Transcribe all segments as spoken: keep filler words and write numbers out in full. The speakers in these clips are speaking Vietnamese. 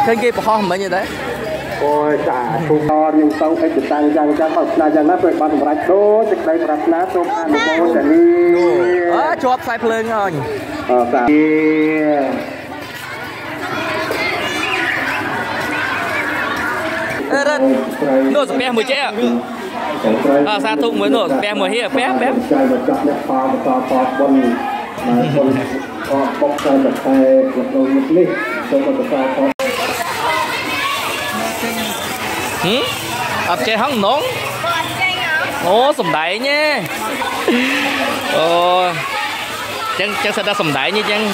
ឃើញគេបរោះមិនទេអូយចាទូតយើងទៅអីទៅតាំងយ៉ាងចាំបើស្នាយ៉ាងណាពេលបានសម្រាប់ដូចសេចក្តីប្រាថ្នាសូមអនុមោទនាអើជាប់ខ្សែភ្លើងអញអឺតាអឺរត់នោះស្ពះមួយចេះអើសាធុមួយនោះស្ពះមួយហៀពះពះចាយមកចាក់អ្នកផាបន្តតបបុនមកបុនអបបុកតែតែក្នុងនេះសូមបន្តតបហឹមអត់ចេះហងនងអូសំដែងញ៉េអូចឹងចឹងសិតតែសំដែងញ៉េចឹង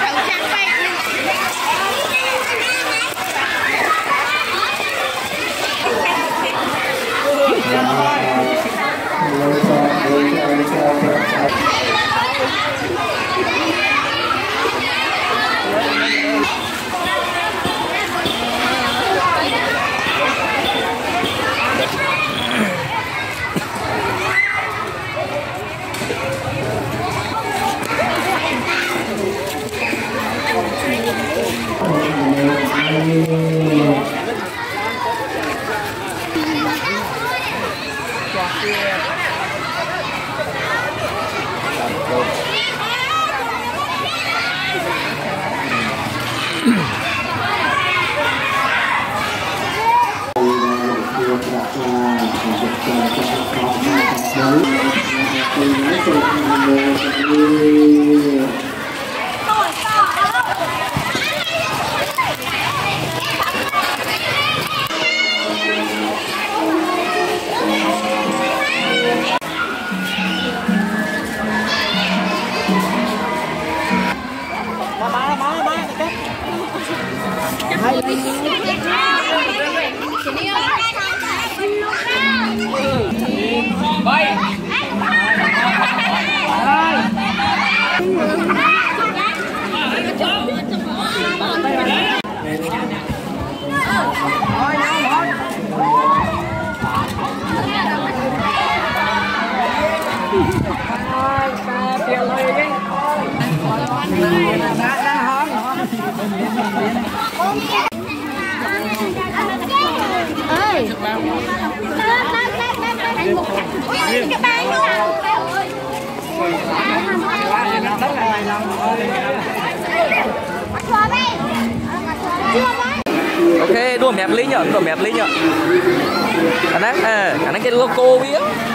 អូខេដួសម្រាប់លីងដួសម្រាប់លីងអាហ្នឹងអឺអាហ្នឹងគេឡូកូវា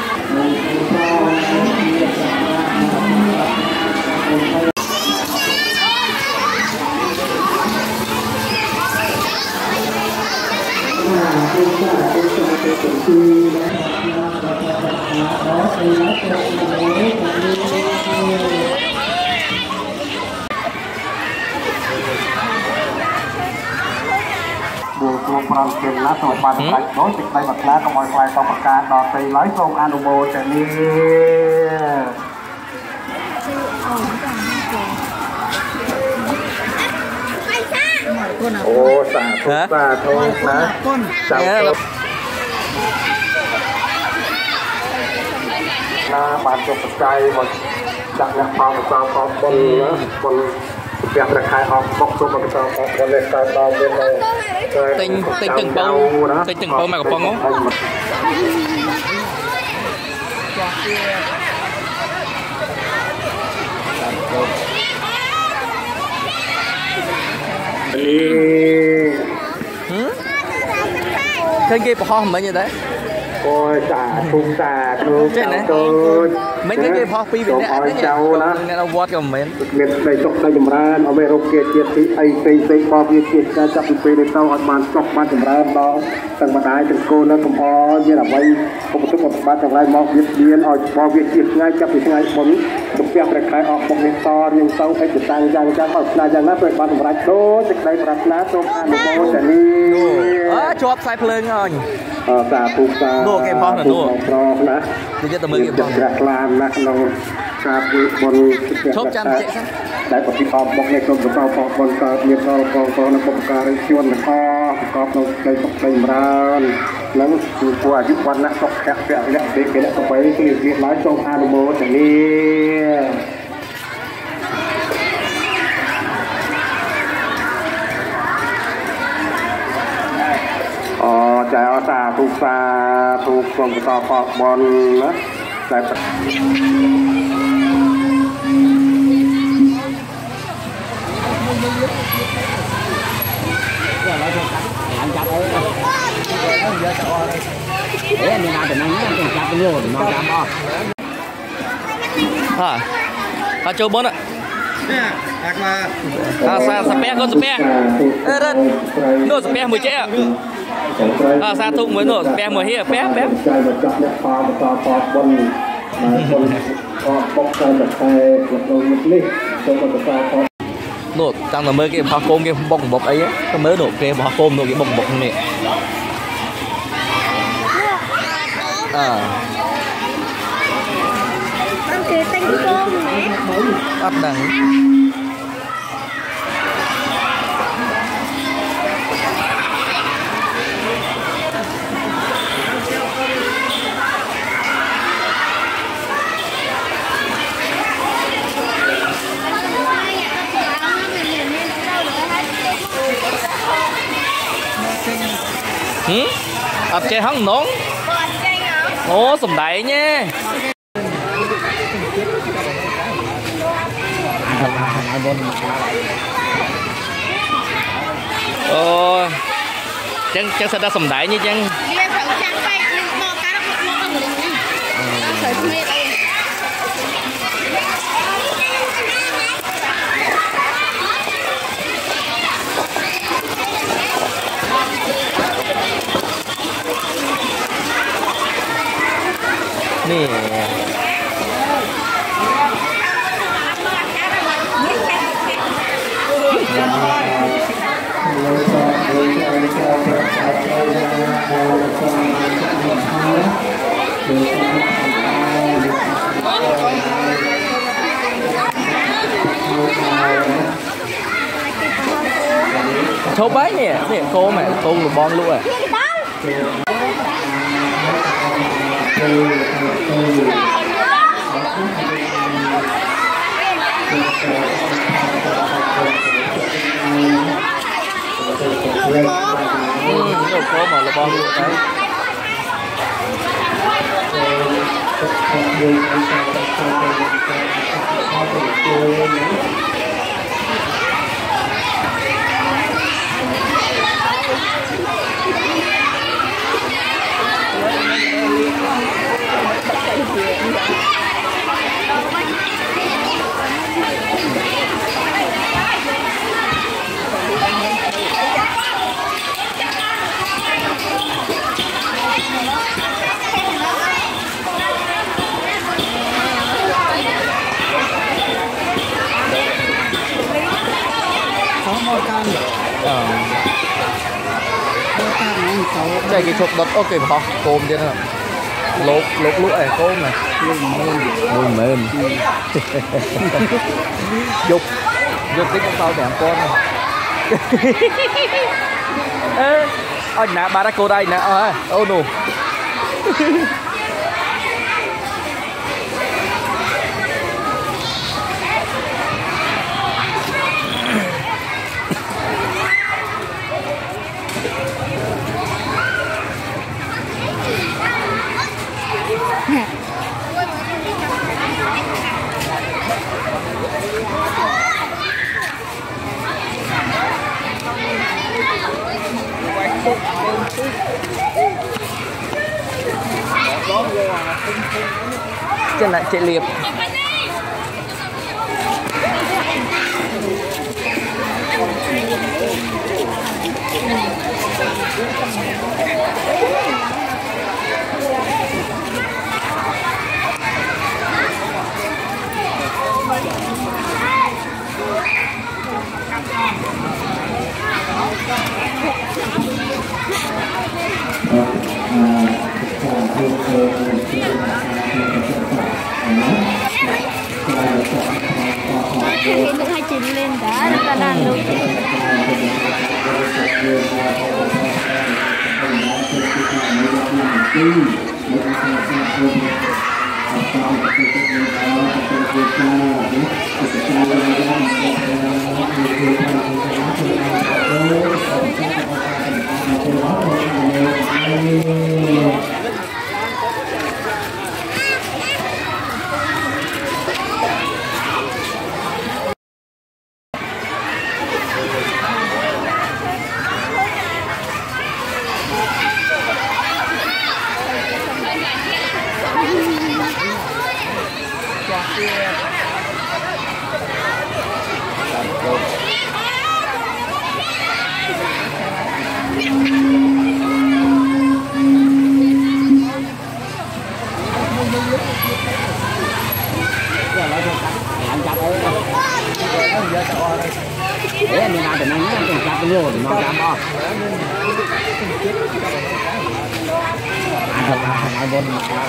ប្រាំគេណាសូមបានផ្លាច់ដូចសេចក្តីមកខ្លះកុំឲ្យខ្លាយទៅប្រកាសដល់ទីឡើយសូមអនុមោទនាអូសាធុសាធុណាសាធុណាបានចុះបច្ច័យមកដាក់អ្នកផលប្រកបបបុណ្យណាបុណ្យផ្ទះព្រះខែអស់បុកសូមបន្តបបុណ្យនេះកើតដល់មាននៅទិញទិញទាំងបងទិញទាំងបងមកកំប៉ុងហ៎ឃើញគេបរោះមិនទេអូយចាធុំតាធុំចាទៅមិនឃើញគេបរោះពីរពីរនាក់ទេចៅណាអ្នកវត្តក៏មិនមែនមានស្ដីចុកស្ដីចម្រើនអមេរុកគេជាតិទីអីផ្សេងផ្សេងបបវាជាតិការចាប់ពីពេលនេះទៅឲ្យបានចុកបានចម្រើនដល់ទាំងម្ដាយទាំងកូននៅកំអមានអ្វីឧបទុបបាត់ទាំងឡាយមកវាមានឲ្យបបវាជាតិថ្ងៃចាប់ពីថ្ងៃមុនទៅផ្ទះព្រះខែអស់បុកនេះតយើងទៅអីទៅតាំងយ៉ាងចាំបើស្នាយ៉ាងណាពេលបានសម្រាប់ដូចសេចក្តីប្រាថ្នាសូមអនុមោទនាអើជាប់ខ្សែភ្លើងអញអឺសាធុសានោះគេបោះនោះប្រកណានិយាយតែមើលគេបោះក្រាស់ខ្លាណាស់ក្នុងការធ្វើបុណ្យឈប់ចាំតិចសិនដែលប្រតិបត្តិមកនៃក្រុមប្រកបបនកើតមានដល់កងកងនិងបុព្វការីជនទាំងអស់ប្រកបដោយក្តីសុខក្តីចម្រើននិងគឺគួរអាយុវណ្ណៈសុខៈពៈលៈទេគេអ្នកទៅបីគឺវាឡើងចូលអនុមោទនាใจอาสาทุกซาทุกกองต่อปอกบอลนะใจ anh chặt ơi giờ chọn để anh nào thì nó anh chặt cái luôn nó chặt bao hả à châu bốn ạ mà à sa sa pe con sa pe ê đây nô sa pe mười chế ạ à sa thùng mới nô sa pe mười hia pe pe nổ tăng là mới cái bao côm cái bông bọc ấy cái mới nổ cái bao côm nổ cái bông bọc này à ăn cái tanh cơm này bắt đằng ừ? Ập chè hăng nóng ố sầm đáy nhé ồ chẳng chẳng sao đã sầm đáy như chẳng nè chấu bái nè nè cô mẹ cô là bon luôn à Đồ có mà là bon luôn đấy. Chạy cái chụp đất ok mà côm chứ nào lột lột lụa này côm này mềm mềm dục dục cái con tàu đẻ con này ê anh nè bà đã cô đây nè ơi ô nụ chân lại chạy liệp hiện được hai chín lên đã là đàn luôn. Thế mình làm từ nắng nhá, từng chặt từng lô để mong dám không? Ăn thật là ăn bún.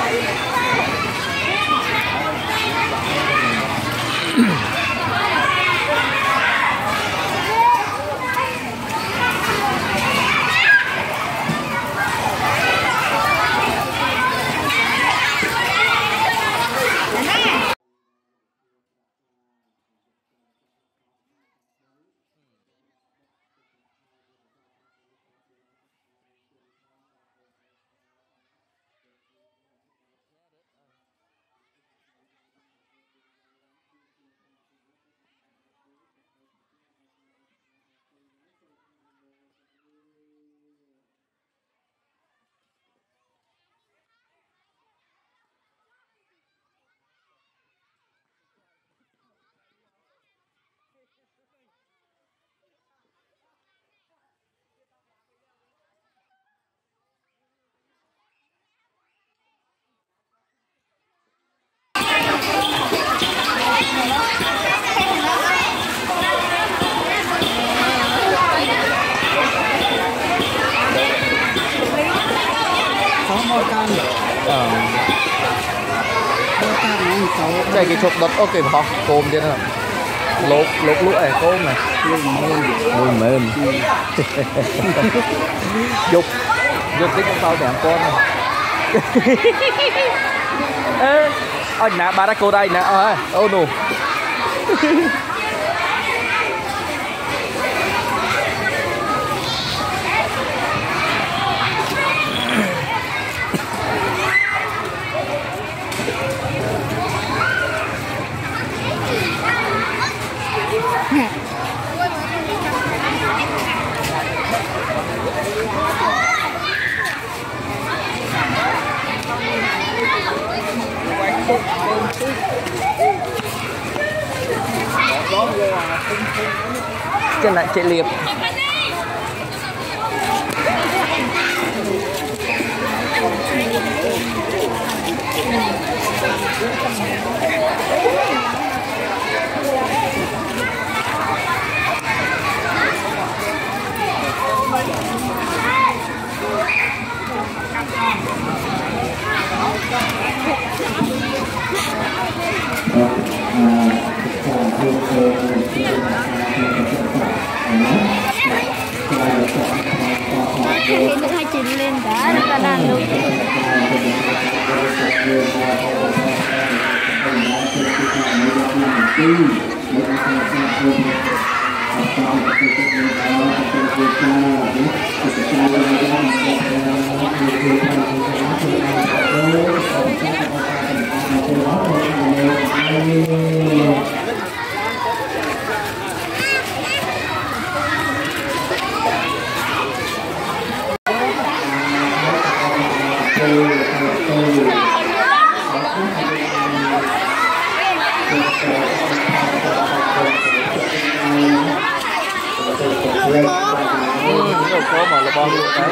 Đây cái chụp đợt ok hả? Côm trên đó. Lột lột lụa này côm này. Mùi mềm. Dục dục cái con tàu đèn con này. Ê, anh nè bà đã cô đây nè. Ờ, ô nụ. Chân lại chạy liệp. Hiện được hai chín lên đá rất là đàn luôn. Có mà là bao nhiêu cái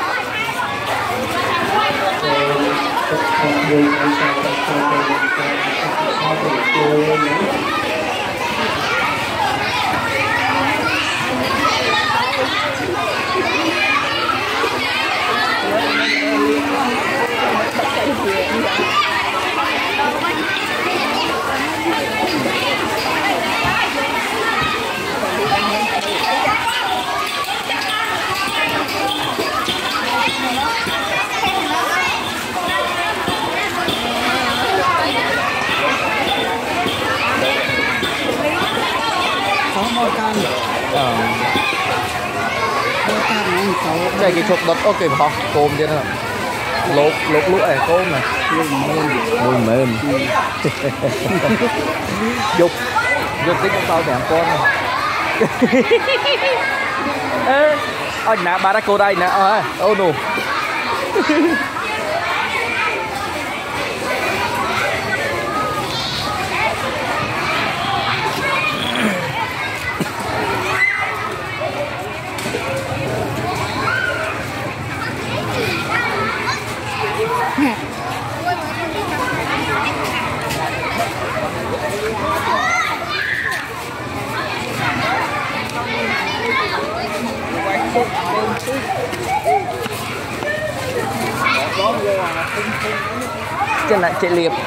đây cái chụp đợt ok hả? Côm trên đó. Lột lột lụa này côm này. Mùi mềm. Dục dục cái con tàu đèn con này. Ê, anh nè bà đã cô đây nè. Ờ, ô nụ. chân lại chạy liệp.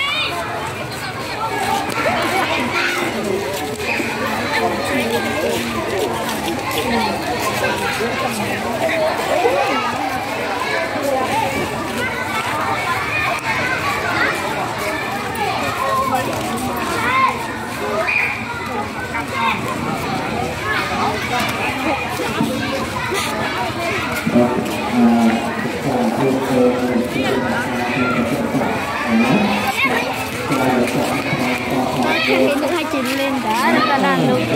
Hiện được hai chín lên cả nó ta đang luôn.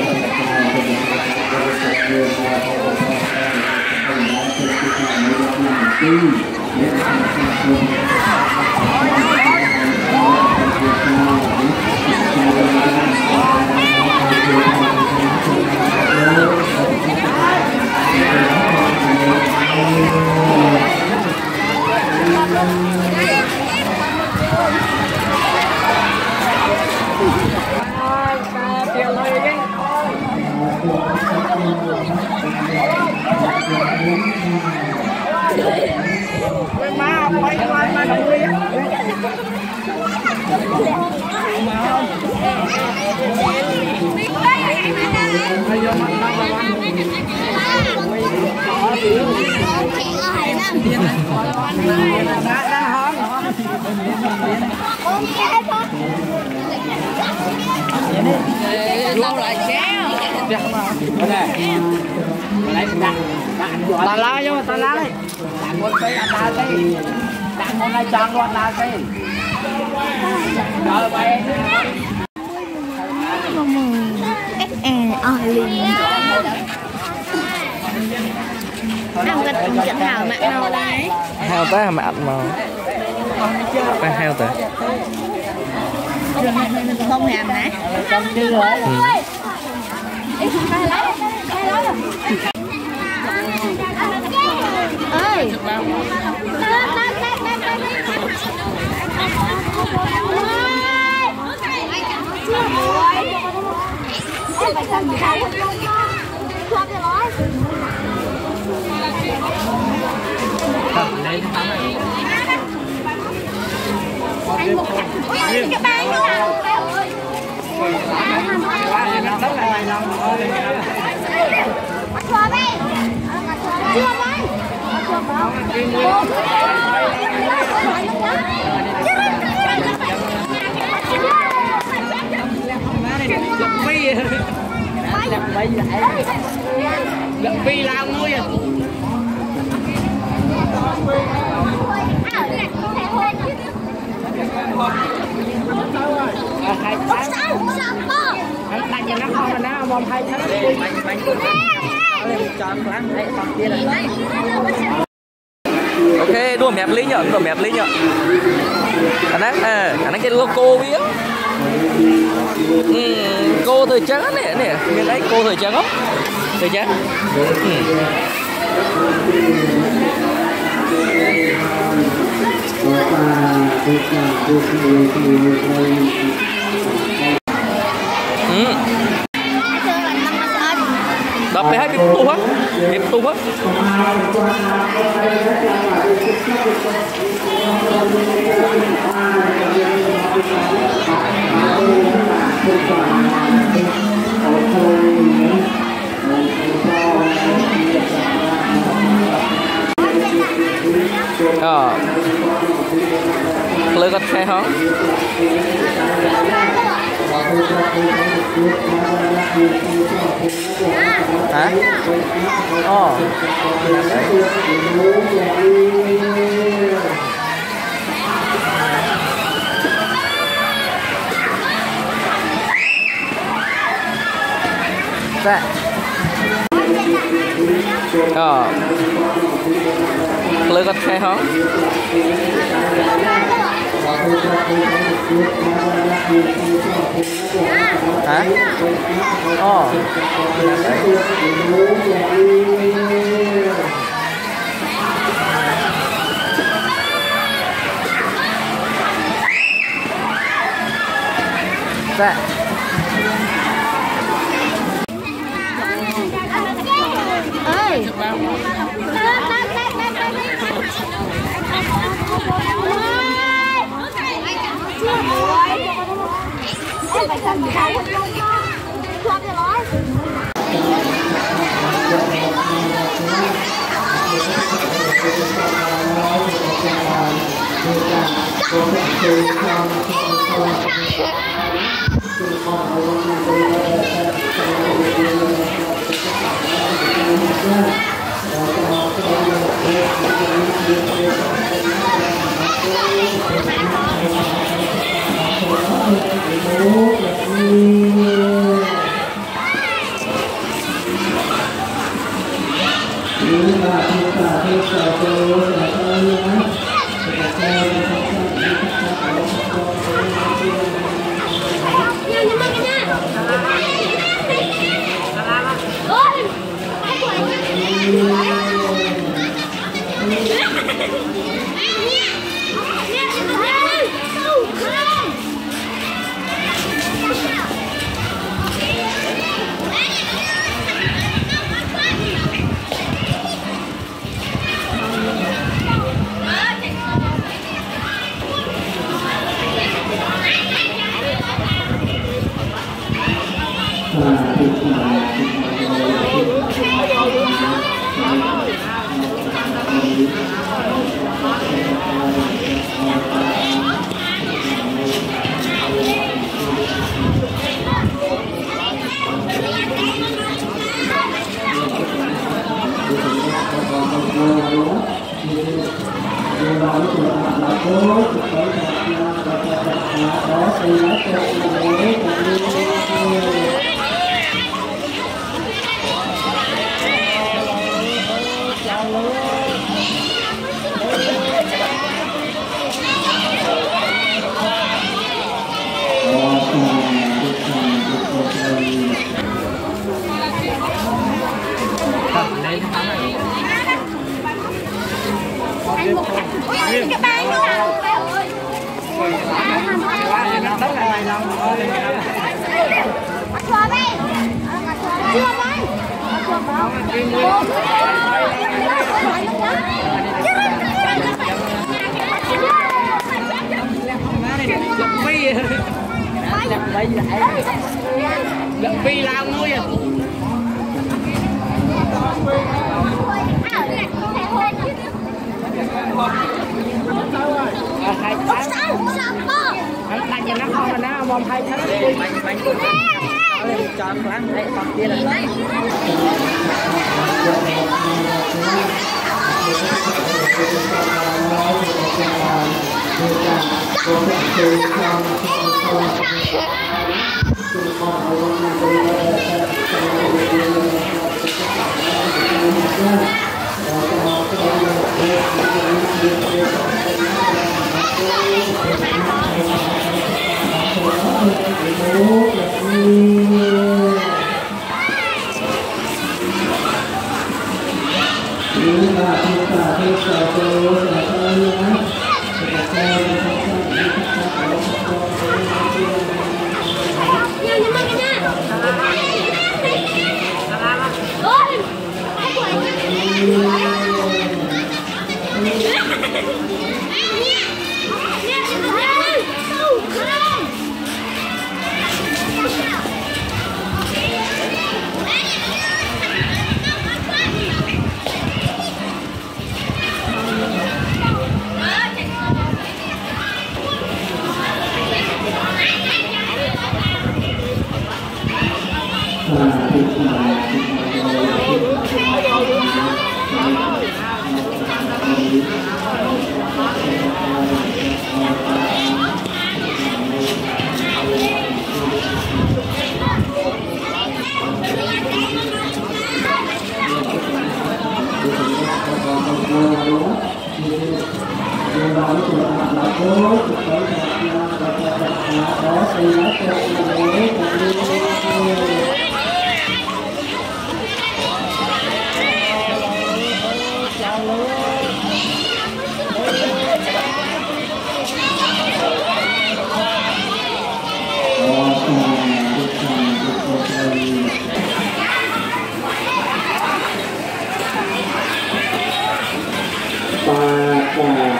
Ta la vô, ta la đi. Đặt một cây ăn la đi. Đặt một này chọn luôn la đi. Rồi vậy. Ăn vật cũng chẳng hảo mẹ nào đấy. Heo tới mà ăn mà. Cái heo tới. Không hèm nè. Trong chưa rồi. Ơi. Cái bàn nữa. Chua đây. Chua đây. Lật phi lao nuôi à. Ok, đua mẹp lý nhở, đua mẹp lý nhở. Anh ấy, à, anh ấy cái logo biết. Ừ, cô thời trắng này, nè, bên đấy cô thời trắng không? Thời trắng. Ừ. Ừ. Đậpไปให้ปิดประตูฮะปิดประตูฮะก็เลยก็แค่ฮะฮะอ๋อใช่ก็เลยก็แค่ฮะhả? Ồ. Dạ. Ơi. Vì lao nuôi à. Anh nhìn nó không mà nó bom thay hết. Chọn lắm đấy còn kia là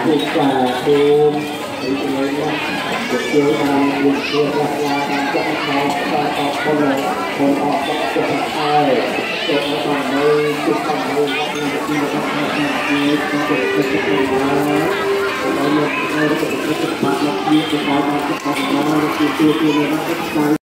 ติดจ่าดูในตัวนี้เกี่ยวกับเรื่องเกี่ยวกับลาการจัดการการออกคนคนออกจะทำอะไรจะทำในจุดทำในที่ที่จะทำในที่ที่จะเป็นสิ่งที่ว่าเราเลือกในระบบที่จะมาและที่จะมาทำในที่ที่ที่เราจะทำ